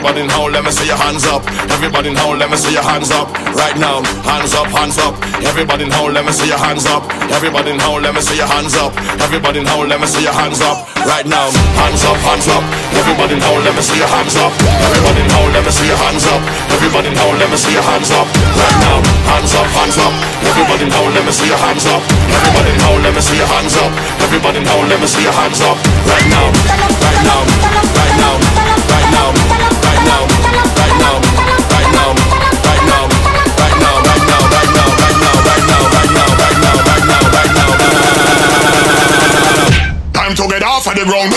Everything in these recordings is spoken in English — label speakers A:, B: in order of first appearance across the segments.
A: Everybody now, let me see your hands up. Everybody now, let me see your hands up. Right now, hands up, hands up. Everybody now, let me see your hands up. Everybody now, let me see your hands up. Everybody now, let me see your hands up. Right now, hands up, hands up. Everybody now, let me see your hands up. Everybody now, let me see your hands up. Everybody now, let me see your hands up. Right now, hands up, hands up. Everybody now, let me see your hands up. Everybody now, let me see your hands up. Everybody now, let me see your hands up. Right now, right now, right now, right now, right now, right now, right now, right now, right now, right now, right now, right now, right now, right now, right now, right now, right now, right now. Time to get off of the ground.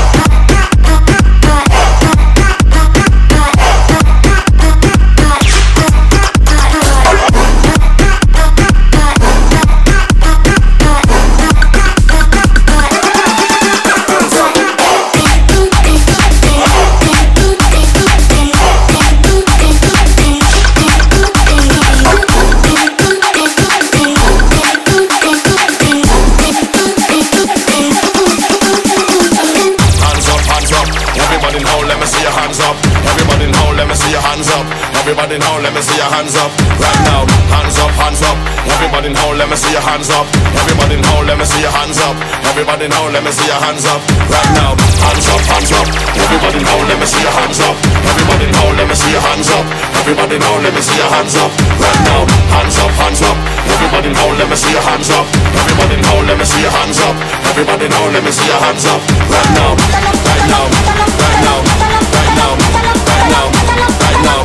A: Everybody now, let me see your hands up. Right now, hands up, hands up. Everybody now, let me see your hands up. Everybody now, let me see your hands up. Everybody now, let me see your hands up. Right now, hands up, hands up. Everybody now, let me see your hands up. Everybody now, let me see your hands up. Everybody now, let me see your hands up. Right now, hands up, hands up. Everybody now, let me see your hands up. Everybody now, let me see your hands up. Everybody now, let me see your hands up. Right now, right now, right now, right now, right now, right now.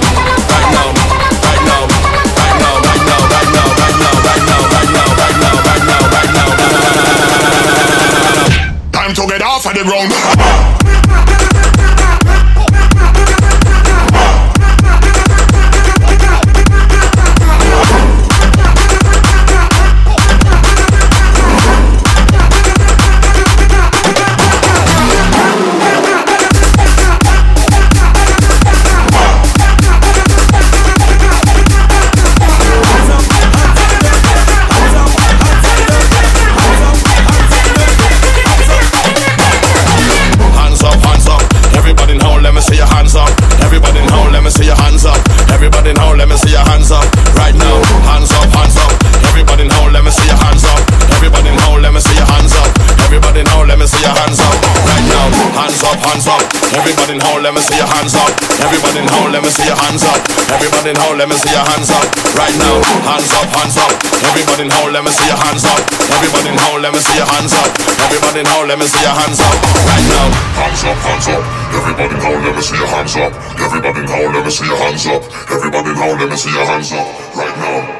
A: Time to get off of the ground. Everybody now, let me see your hands up. Everybody now, let me see your hands up. Everybody now, let me see your hands up. Right now, hands up, hands up. Everybody now, let me see your hands up. Everybody now, let me see your hands up. Everybody now, let me see your hands up. Right now, hands up, hands up. Everybody now, let me see your hands up. Everybody now, let me see your hands up. Everybody now, let me see your hands up. Right now.